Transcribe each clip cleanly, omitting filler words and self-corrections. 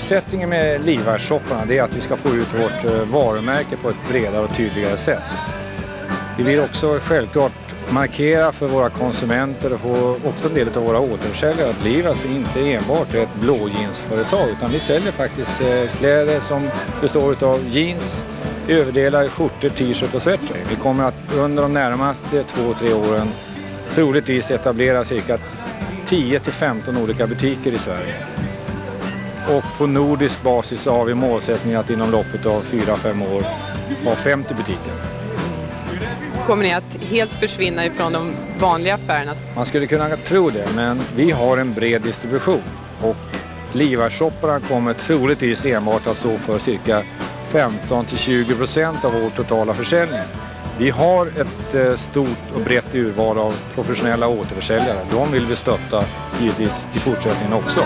Målsättningen med Levi's-shopparna är att vi ska få ut vårt varumärke på ett bredare och tydligare sätt. Vi vill också självklart markera för våra konsumenter och också en del av våra återförsäljare att Levi's inte enbart är ett blåjeansföretag, utan vi säljer faktiskt kläder som består av jeans, överdelar, skjortor, t-shirt och sweatshirt. Vi kommer att under de närmaste 2-3 åren troligtvis etablera cirka 10-15 olika butiker i Sverige. Och på nordisk basis så har vi målsättningen att inom loppet av 4-5 år ha 50 butiker. Kommer ni att helt försvinna ifrån de vanliga affärerna? Man skulle kunna tro det, men vi har en bred distribution och Levi's-shopparna kommer troligtvis enbart att stå för cirka 15-20% av vår totala försäljning. Vi har ett stort och brett urval av professionella återförsäljare. De vill vi stötta givetvis i fortsättningen också.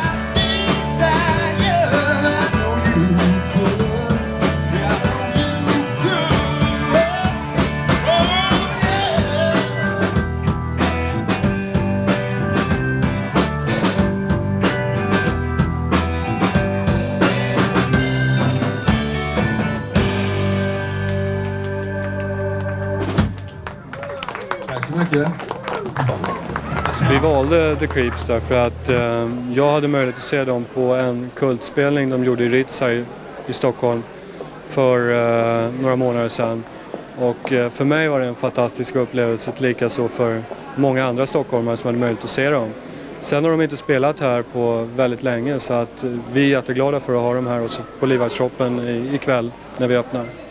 Vi valde The Creeps därför att jag hade möjlighet att se dem på en kultspelning de gjorde i Ritz här i Stockholm för några månader sedan. Och för mig var det en fantastisk upplevelse, likaså för många andra stockholmare som hade möjlighet att se dem. Sen har de inte spelat här på väldigt länge, så att vi är jätteglada för att ha dem här på Levi's-shoppen ikväll när vi öppnar.